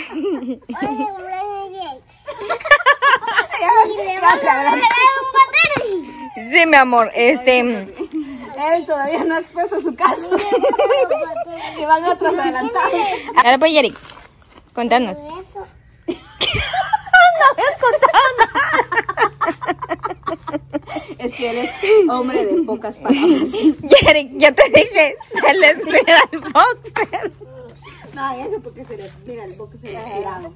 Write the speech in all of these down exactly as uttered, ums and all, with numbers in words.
Oye, cumpleaños Jake. Sí, mi amor, este... Él todavía no ha expuesto su caso. Y van otros adelantados. Ahora pues, Yerick, contanos. Eso. Es que él es hombre de pocas palabras. Yerick, ya te dije, se les mira el boxer. No, ya sé por qué se le mira el boxer estirado.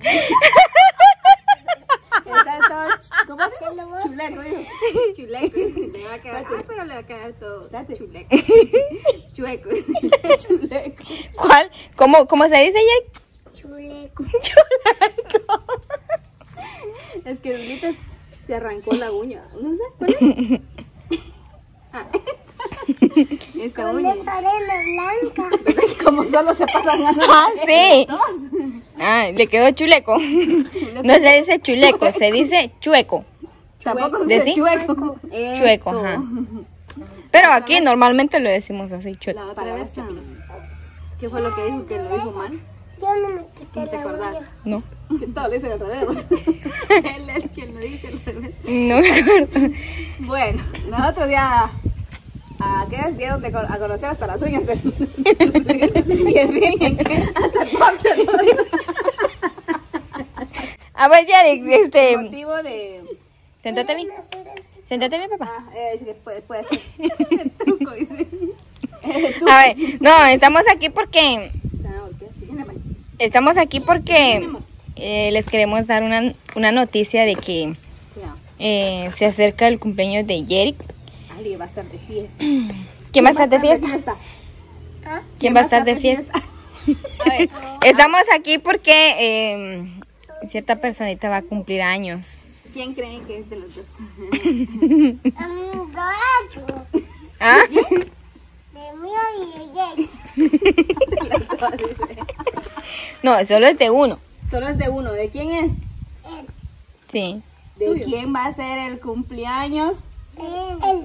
Está todo, ch- ¿cómo dijo? Chuleco, dijo. Chuleco. Le va a quedar, ah, pero le va a quedar todo. Date chuleco. Chueco. Chuleco. ¿Cuál? ¿Cómo, cómo se dice, Yerick? Chuleco. Chuleco. Es que Lulita se arrancó la uña. ¿No sé cuál es? Ah, esta Con uña. esa arena blanca. Como solo se pasan a Ah, sí. Ah, le quedó chuleco. No se dice chuleco, se dice chueco. Tampoco se ¿De dice sí? chueco. Chueco, Eso. ajá. Pero aquí normalmente lo decimos así, chueco. La otra vez, ¿qué fue lo que dijo? Que lo dijo mal. Yo no me quité ¿No te la acordás? uña. No, Que todo lo dice al revés. Él es quien lo dice al revés. no me acuerdo. Bueno, nosotros ya... ¿A qué es? Dieron de co- a conocer hasta las uñas del... Y es bien en que hasta el boxer. A ver, Yerick, este... Motivo de... Siéntate bien. Siéntate bien, papá. Ah, es que puede, puede ser. El truco, dice. El truco. A ver, no, estamos aquí porque... Sí, siéntame. Estamos aquí porque eh, les queremos dar una, una noticia de que Cuidado. eh, se acerca el cumpleaños de Yerick. Ali va a estar de fiesta. ¿Quién va a estar de fiesta? ¿Ah? ¿Quién va a estar de fiesta? A ver, estamos aquí porque eh, cierta personita va a cumplir años. ¿Quién creen que es de los dos? Um, gacho. ¿Ah? De mío y de Jake. No, solo es de uno. Solo es de uno. ¿De quién es? Sí. ¿De Tuyo. quién va a ser el cumpleaños? Él.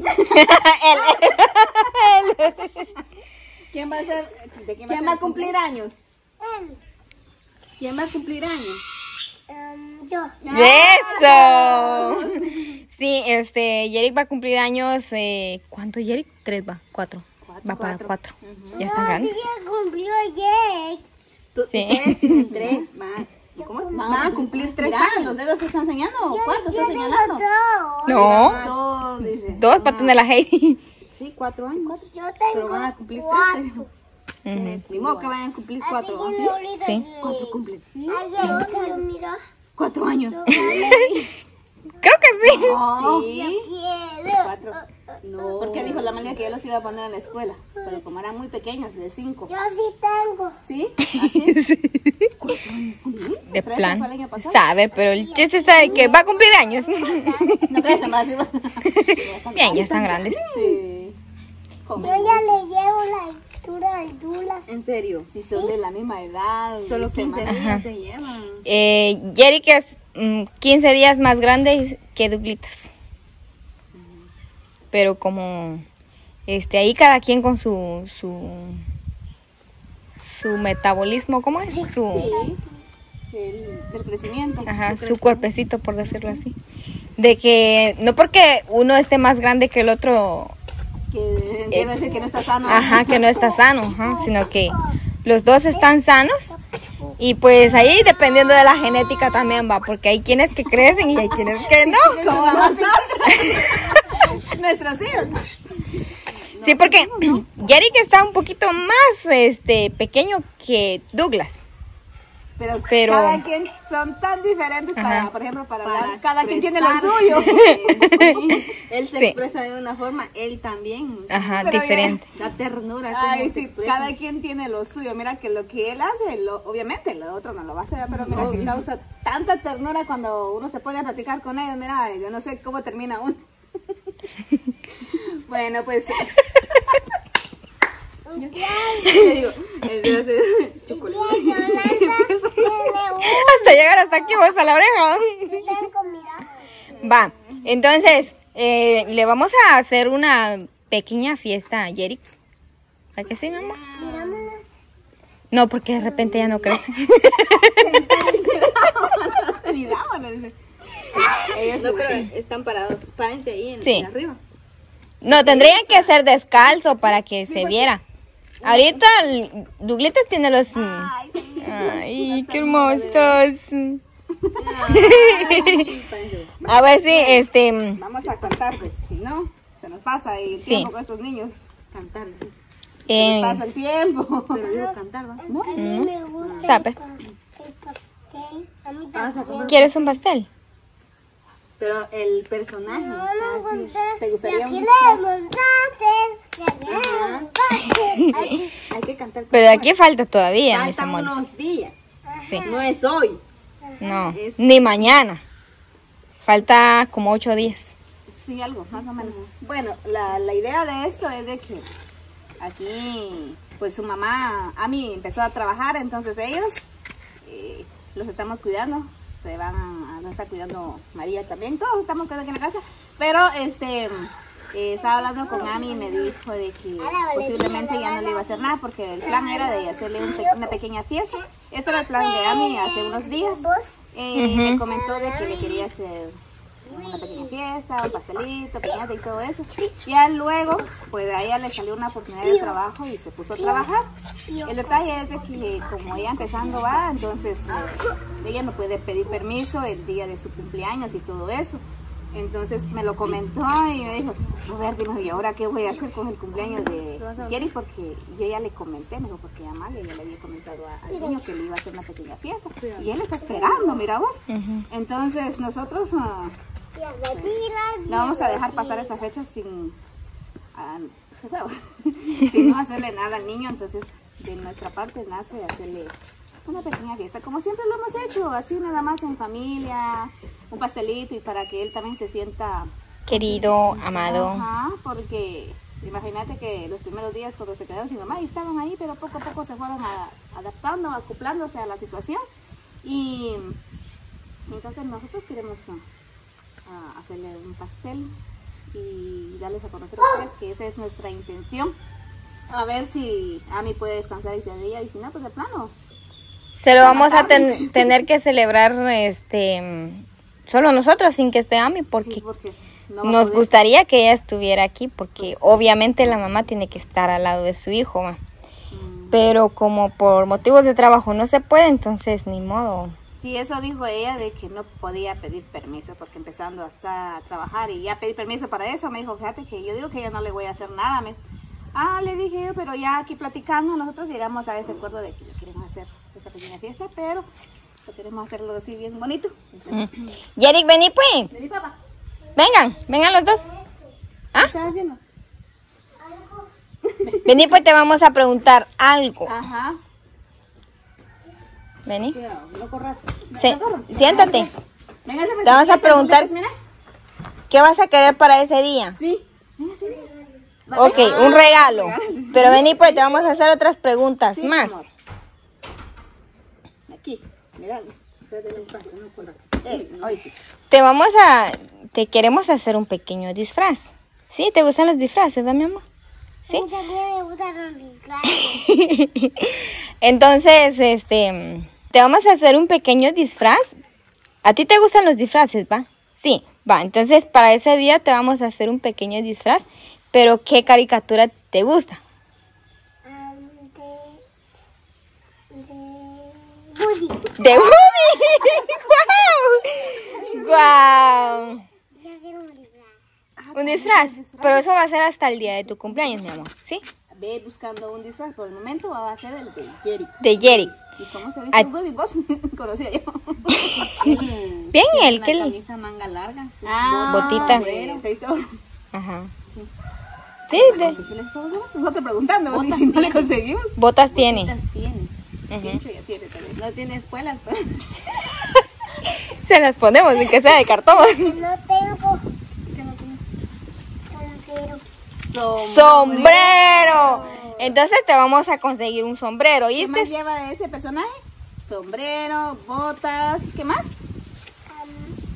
¿Quién va a ser? ¿De quién va, ¿Quién va a cumplir años? Él. ¿Quién va a cumplir años? Um, yo. ¡Eso! Sí, este, Yerick va a cumplir años. Eh, ¿Cuánto, Yerick? Tres va, cuatro. Cuatro, Va para cuatro. cuatro. Ujú. Ya están No, grandes. día cumplió Jake. Tú, Sí. Ustedes tienen tres. Van, ¿cómo es? Van a cumplir tres años. ¿Los dedos que están enseñando? ¿Cuánto está Yo señalando? tengo dos. No, Dos, dice. dos Van para a- tener la Heidi. Sí, cuatro años. Yo Pero tengo van a cumplir cuatro. tres. Eh, Ni modo que vayan a cumplir cuatro. Así ¿sí? que ahorita Sí. Jake. ¿Cuánto cumplen? Sí. Ayer que yo mira. Cuatro años. Creo que sí. No. Yo Sí. quiero. Cuatro. No. Porque dijo la María que yo los iba a poner en la escuela. Pero como eran muy pequeños, de cinco. Yo sí tengo. ¿Sí? ¿Así? Sí. ¿Cuatro años? ¿Sí? De ¿Tres plan. fue el año pasado? Sabe, pero el chiste está de que va a cumplir años. No crees, más ya están Bien, ya están grandes. Sí. Yo ya le llevo la altura al Dula. En serio, si son de la misma edad, solo quince días se llevan. Eh, Yerick es mm, quince días más grande que Douglitas. Pero como este ahí cada quien con su su su metabolismo, ¿cómo es? Su Sí, del, del crecimiento. ajá, su cuerpecito, por decirlo así. De que no porque uno esté más grande que el otro, Que quiere decir que no está sano. ajá, que no está sano, ajá, sino que los dos están sanos. Y pues ahí dependiendo de la genética también va, porque hay quienes que crecen y hay quienes que no. Como nosotros. Nuestros hijos. Sí, porque Yerick está un poquito más este pequeño que Douglas. Pero, Pero- cada quien son tan diferentes para, Ajá. por ejemplo, para, Para hablar. Cada quien tiene lo expresarse. suyo. Sí. Él se Sí. expresa de una forma, él también. Ajá, Pero ya- diferente. La ternura. cómo Ay, se sí, expresa. cada quien tiene lo suyo. Mira que lo que él hace, lo, obviamente lo otro no lo va a hacer, pero mira que causa tanta ternura cuando uno se pone a platicar con ellos. Mira, yo no sé cómo termina uno. Bueno, pues. Yo digo, él debe hacer chocolate. Tía Yolanda tiene un Hasta llegar hasta aquí vos a la oreja. blanco, mira. Va, entonces eh, le vamos a hacer una pequeña fiesta a Yerick. ¿Para qué sí, mamá? Mirámonos. No, porque de repente ya no crece. olvidamos, le dice. Ellos No, pero sí. están parados. Párense ahí en, Sí. en arriba. No, tendrían que ser descalzo para que se viera. Ahorita el Duglitas tiene los... Ay, sí, Ay, la qué ternura de- hermosos. Ay, párense. A ver si, este... Vamos a cantar, pues, si no, se nos pasa el Sí. tiempo con estos niños. Cantar. Se nos eh, pasa el tiempo. Pero digo cantar, ¿va? ¿No? A mí me gusta Sabe. el pas- el pastel. A mí Vas a también. comer. ¿Quieres un pastel? Pero el personaje. No, no, ah, sí. montar. ¿Te gustaría un Ya disfraz? queremos montar, ya queremos montar. Ay, Hay que cantar. con Pero amor. aquí falta todavía, mis Faltan amores. unos días. Sí. No es hoy. No, Es- ni mañana. Falta como ocho días. Sí, algo, más o menos. Bueno, la, la idea de esto es de que aquí, pues su mamá, Ami, empezó a trabajar, entonces ellos eh, los estamos cuidando. Se van a, nos está cuidando María también, todos estamos cuidando aquí en la casa. Pero este, eh, estaba hablando con Ami y me dijo de que posiblemente ya no le iba a hacer nada porque el plan era de hacerle un pe- una pequeña fiesta. Este era el plan de Ami hace unos días. Eh, Ujú. Me comentó de que le quería hacer una pequeña fiesta, un pastelito, piñata y todo eso. Ya luego, pues a ella le salió una oportunidad de trabajo y se puso a trabajar. El detalle es de que como ella empezando va, entonces eh, ella no puede pedir permiso el día de su cumpleaños y todo eso. Entonces me lo comentó y me dijo, a ver, dime, ¿y ahora qué voy a hacer con el cumpleaños de Jerry? Porque yo ya le comenté, me dijo, porque Amalia ya le había comentado a- al niño que le iba a hacer una pequeña fiesta. Y él está esperando, mira vos. Ujú. Entonces nosotros ah, no vamos a dejar pasar esa fecha sin, ah, se fue, sin no hacerle nada al niño. Entonces de nuestra parte nace hacerle una pequeña fiesta, como siempre lo hemos hecho, así nada más en familia, un pastelito y para que él también se sienta Querido, amado. Ajá, porque imagínate que los primeros días cuando se quedaron sin mamá y estaban ahí, pero poco a poco se fueron a- adaptando, acoplándose a la situación. Y entonces nosotros queremos ah, ah, hacerle un pastel y darles a conocer a ustedes que esa es nuestra intención. A ver si Ami puede descansar ese día y si no, pues de plano. Se lo vamos a ten- tener que celebrar este solo nosotros sin que esté Ami porque Sí, porque no va a nos poder. gustaría que ella estuviera aquí porque obviamente la mamá tiene que estar al lado de su hijo, ¿va? Mm, Pero como por motivos de trabajo no se puede, entonces ni modo. Sí, eso dijo ella de que no podía pedir permiso porque empezando hasta a trabajar y ya pedí permiso para eso, me dijo, fíjate que yo digo que yo no le voy a hacer nada. Me, ah, le dije yo, pero ya aquí platicando nosotros llegamos a ese acuerdo de que queremos hacer esa pequeña fiesta, pero lo queremos hacerlo así bien bonito. Mm. Yerick, vení pues. Vení, papá. Vengan, vengan los dos. ¿Qué estás haciendo? Vení pues, te vamos a preguntar algo. Ajá. Vení. Cuidado, no corras. Se- No corras. siéntate. Venga, Te vamos a preguntar qué vas a querer para ese día. Sí. Venga, sí. Ok, un regalo. Pero vení pues, te vamos a hacer otras preguntas Sí, más. amor. Aquí, mira. No corras. Eso, hoy sí. Te vamos a, te queremos hacer un pequeño disfraz. ¿Sí? ¿Te gustan los disfraces, va, mi amor? ¿Sí? A mí también me gustan los disfraces. Entonces, este, te vamos a hacer un pequeño disfraz. ¿A ti te gustan los disfraces, va? Sí, va. Entonces, para ese día te vamos a hacer un pequeño disfraz. Pero, ¿qué caricatura te gusta? Am, de... de... Woody. ¡De Woody! ¡Guau! ¡Guau! Ya quiero un disfraz. Un disfraz. Pero eso va a ser hasta el día de tu cumpleaños, mi amor. ¿Sí? Ve buscando un disfraz. Por el momento va a ser el de Jerry. De Jerry. ¿Y cómo se viste Ah. el Woody? Vos conocía yo. Él Bien, tiene él una que le- camisa manga larga. sus Ah, Botitas. bueno, ¿te viste? Ajá. Sí, de- Sí, ¿qué le estamos haciendo? Nosotros preguntando, ¿no? Botas si no le tiene. conseguimos. botas tiene. botitas tiene. Ujú. Cincho ya tiene también. No tiene espuelas, pero Se las ponemos, ni que sea de cartón. Que no tengo. ¿Qué no tiene? Solo quiero. ¡Sombrero! Entonces te vamos a conseguir un sombrero. ¿Y ¿Qué más este? lleva de ese personaje? Sombrero, botas, ¿qué más? Am,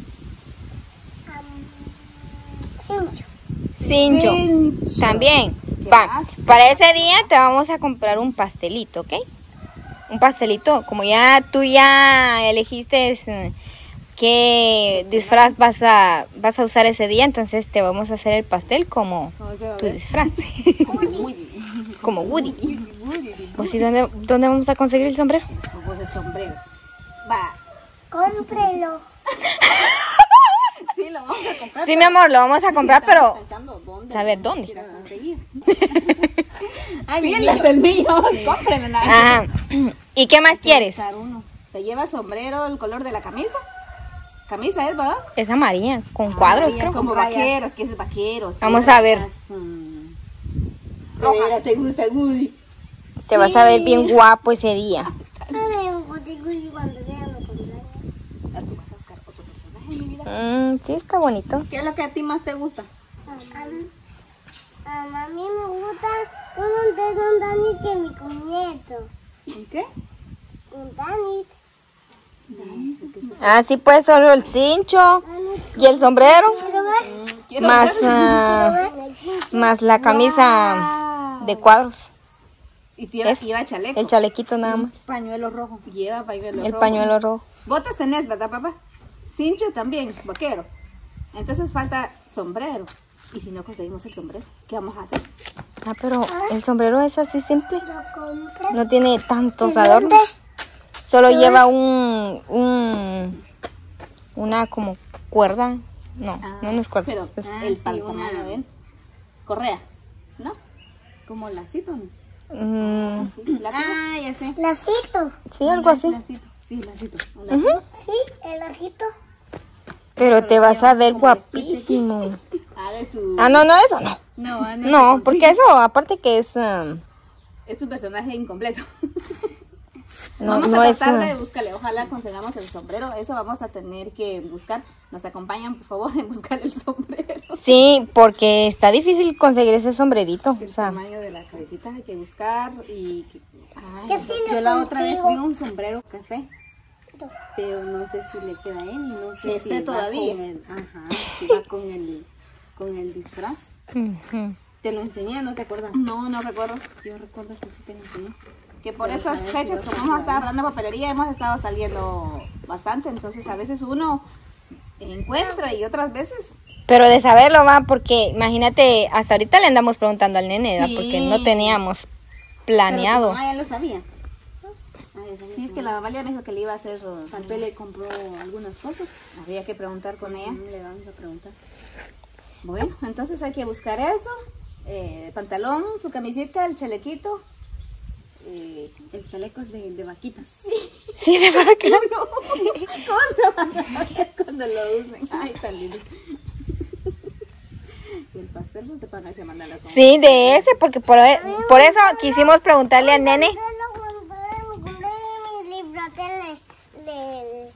am, cincho. Cincho. Cincho. También. ¿Qué Va. más? Para ese día te vamos a comprar un pastelito, ¿ok? Un pastelito. Como ya tú ya elegiste eh, qué disfraz vas a, vas a usar ese día, entonces te vamos a hacer el pastel como ¿Cómo se va a tu ver? disfraz. Woody. Como Woody. Woody. Pues, ¿y dónde, dónde vamos a conseguir el sombrero? Eso, vos el sombrero. Va. Cómprelo. Sí, lo vamos a comprar. Sí, mi amor, lo vamos a comprar, pero Pensando dónde. saber dónde. Ir a conseguir. Ay, pilas el mío. Cómprenlo nada. Ajá. ¿Y qué más quieres? Usar uno. Te lleva sombrero, el color de la camisa. Camisa es, ¿verdad? Es amarilla, con cuadros, Amarilla, creo. Como rayas. vaqueros, que es vaqueros. Vamos a ver. Mm. Rojas, te gusta el Woody. Te vas a ver bien guapo ese día. A ver, un boticuyo cuando llegue mi cumpleaños. Ah, tú vas a buscar otro personaje, mi vida. Mm, sí, está bonito. ¿Qué es lo que a ti más te gusta? A, a, a mí me gusta un de un Dani que mi cuñeto. ¿En qué? Un Dani. Ah, sí, pues solo el cincho y el sombrero, ¿Quiero ver? Quiero más, ver. ah, El chincho. más la camisa Wow. de cuadros. Y lleva, Es lleva chaleco. El chalequito nada más, Pañuelo rojo. Lleva pañuelo el rojo. pañuelo rojo. Botas tenés, ¿verdad, papá? Cincho también, vaquero. Entonces falta sombrero. Y si no conseguimos el sombrero, ¿qué vamos a hacer? Ah, pero el sombrero es así simple, Lo compré. no tiene tantos ¿De adornos. dónde? Solo lleva un, un, una como cuerda. No, no, no es cuerda. Pero Es- Ah, el sí, pal- una- tamaño de él. Correa, ¿no? Como lacito, ¿no? mm, Sí, la Ah, ya sé. Lacito. sí, algo así. Lacito. Sí, lacito. Un lacito. Ujú. Sí, el lacito. Pero te vas a ver guapísimo. Ah, de su... Ah, no, no, eso no. No, ah, no. No, porque eso, aparte que es... um, Es un personaje incompleto. no, vamos no a es... tratar uh, de buscarle. Ojalá consigamos el sombrero. Eso vamos a tener que buscar. Nos acompañan, por favor, en buscar el sombrero. Sí, porque está difícil conseguir ese sombrerito. O El sea, tamaño de la cabecita hay que buscar y... Ay, Yo sí Yo lo la otra vez vi consigo. un sombrero café, pero no sé si le queda a él y no sé Que si esté va todavía. con el, ajá, si va con el, con el disfraz. ujú. Te lo enseñé, ¿no te acuerdas? No, no recuerdo. Yo recuerdo que sí te lo enseñé. Que por esas fechas, como hemos estado hablando de papelería, hemos estado saliendo bastante. Entonces, a veces uno encuentra y otras veces... Pero de saberlo va, porque imagínate, hasta ahorita le andamos preguntando al nene, ¿verdad? Sí. Porque no teníamos Pero planeado. tu mamá ya lo sabía. Ah, ya sabía Sí, es tu que la mamá. mamá le dijo que le iba a hacer... uh, Tal vez le compró algunas cosas. Había que preguntar con ella. Mm, Le vamos a preguntar. Bueno, entonces hay que buscar eso. Eh, pantalón, su camiseta, el chalequito. Eh, El chaleco es de, de vaquita. Sí, de vaca. cuando lo usen. Ay, tan lindo. Y el pastel no te van a mandar la compra. Sí, de ese, porque por, por eso quisimos preguntarle al nene. Yo lo compré, me compré mi libro le, le,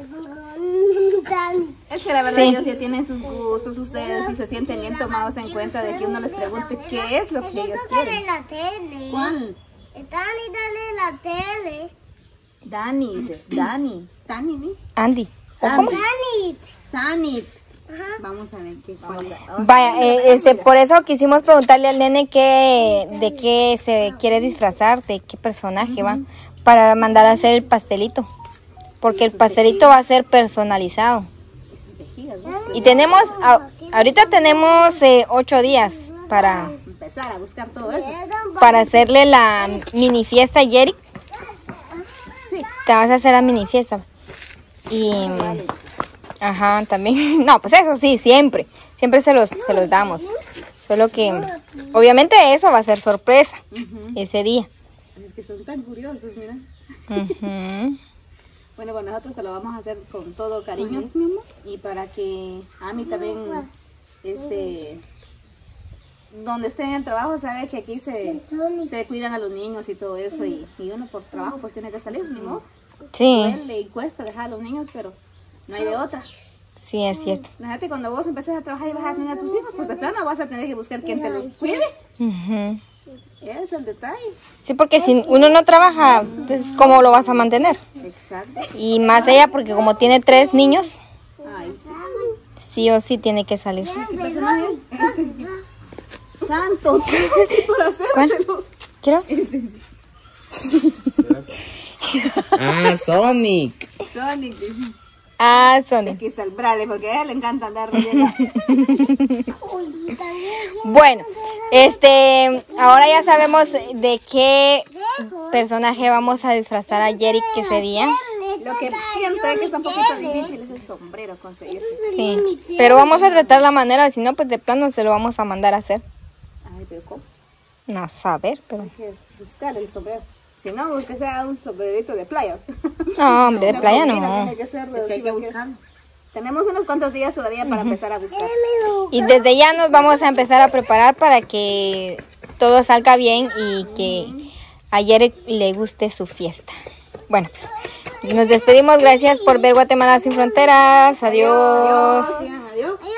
Dani. Es que la verdad Sí. ellos ya tienen sus gustos, ustedes, y se sienten bien tomados en cuenta de que uno les pregunte qué es lo que ellos Eso sale quieren. en la tele. ¿Cuál? Dani, dale en la tele. Dani, dice. Dani. Dani, ¿no? Andy. ¿O cómo? Dani. Sanit. Ajá. Vamos a ver qué cuál es. Vaya, eh, este, por eso quisimos preguntarle al nene qué, de qué se quiere disfrazar, de qué personaje va, para mandar a hacer el pastelito. Porque el pastelito va a ser personalizado. Y sus vejigas, ¿no? Y tenemos, a- ahorita tenemos eh, ocho días para, Empezar a buscar todo eso. para hacerle la mini fiesta a Yerick. Sí. Te vas a hacer la mini fiesta. Y, ajá, también, no, pues eso sí, siempre, siempre se los, se los damos. Solo que, obviamente eso va a ser sorpresa ese día. Es que son tan curiosos, mira. Ujú. Bueno, pues nosotros se lo vamos a hacer con todo cariño. Y para que a mí también, este, donde esté en el trabajo, sabe que aquí se, se cuidan a los niños y todo eso. Y, y uno por trabajo pues tiene que salir, ni modo. Sí, Duele y cuesta dejar a los niños, pero no hay de otra. sí, es cierto. Imagínate cuando vos empieces a trabajar y vas a tener a tus hijos, pues de plano vas a tener que buscar quien te los cuide. Ujú. Ese es el detalle. Sí, porque si uno no trabaja, entonces ¿cómo lo vas a mantener? Exacto. Y más ella, porque como tiene tres niños, Ay, sí. sí o sí tiene que salir. ¿Qué personaje es? Este sí. Santo, ¿qué por hacérselo? ¿Quiero? Ah, Sonic. Sonic, dice. Ah, Sony. Aquí está el Bradley, porque a él le encanta andar rodeando. Bueno, este, ahora ya sabemos de qué personaje vamos a disfrazar a Yerick ese día. Lo que siento es que está un poquito difícil es el sombrero conseguirse. Sí, pero vamos a tratar la manera, si no, pues de plano se lo vamos a mandar a hacer. Ay, pero ¿cómo? No saber, pero... Hay que buscarle el sombrero. Si no, busque sea un sombrerito de playa. No, hombre, de No playa combina, no. tiene que ser de- Es que hay que porque buscarlo. Tenemos unos cuantos días todavía para empezar a buscar. Y desde ya nos vamos a empezar a preparar para que todo salga bien y que a Yerick le guste su fiesta. Bueno, pues nos despedimos. Gracias por ver Guatemala sin Fronteras. Adiós. Digan adiós. Adiós.